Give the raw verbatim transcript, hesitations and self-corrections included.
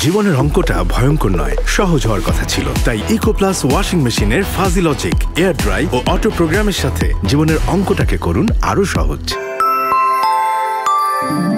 জীবনের অঙ্কটা ভয়ঙ্কর নয়, সহজ হওয়ার কথা ছিল। তাই ইকো প্লাস ওয়াশিং মেশিনের ফাজি লজিক, এয়ার ড্রাই ও অটো প্রোগ্রামের সাথে জীবনের অঙ্কটাকে করুন আরো সহজ।